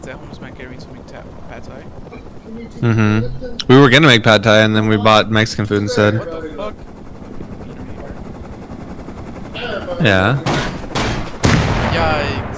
zitten om ons mijn keer iets om pad thai. We were gonna make pad thai and then we bought Mexican food instead. What the fuck? Yeah. Ja,